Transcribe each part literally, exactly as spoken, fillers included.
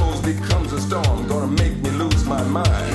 blows becomes a storm, gonna make me lose my mind.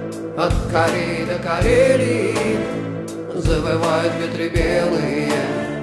От Кореи до Карелии завывают ветры белые.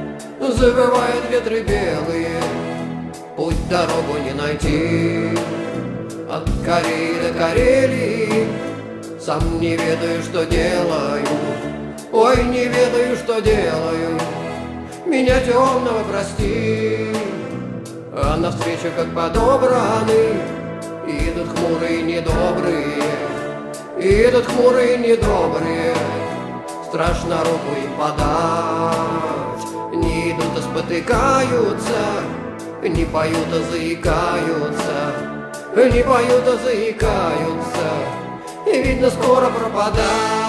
Завывают ветры белые, путь дорогу не найти. От Кореи до Карелии сам не ведаю, что делаю. Ой, не ведаю, что делаю. Меня темного прости. А навстречу, как подобраны, идут хмурые недобрые. Идут хмурые недобрые. Страшно руку им подать. Не идут, а спотыкаются. Не поют, а заикаются. Не поют, а заикаются. И видно, скоро пропадать.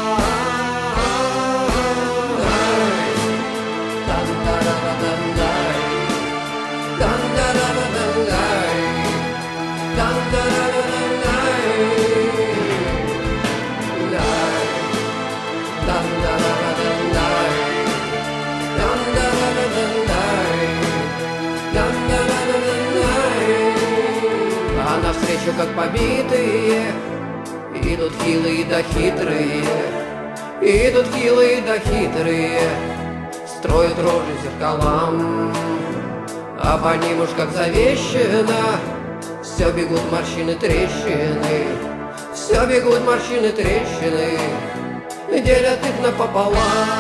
А навстречу, как побитые, идут хилые да хитрые. Идут хилые да хитрые, строят рожи зеркалам. А по ним уж как завещено, все бегут морщины трещины. Все бегут морщины трещины, делят их напополам.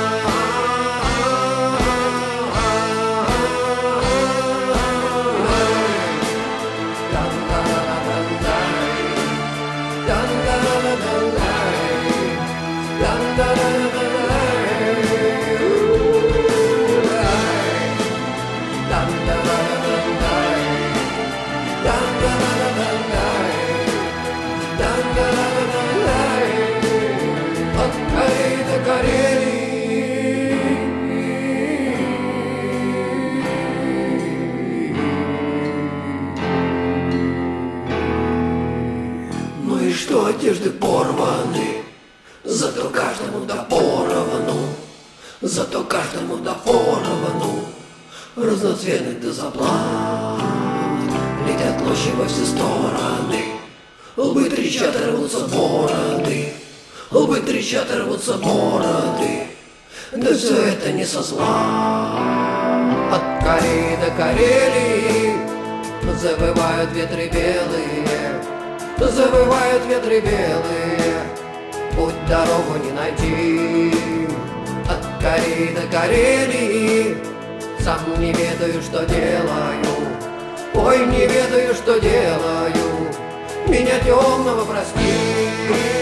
Ну и что одежды порваны, зато каждому да поровну, зато каждому да поровну. Разноцветных до заплат летят клочья во все стороны. Лбы трещат, рвутся бороды, лбы трещат, рвутся бороды. Да все это не со зла. От Кореи до Карелии завывают ветры белые. Завывают ветры белые, путь дорогу не найти. От Кореи до Карелии сам не ведаю, что делаю. Ой, не ведаю, что делаю. Меня темного прости.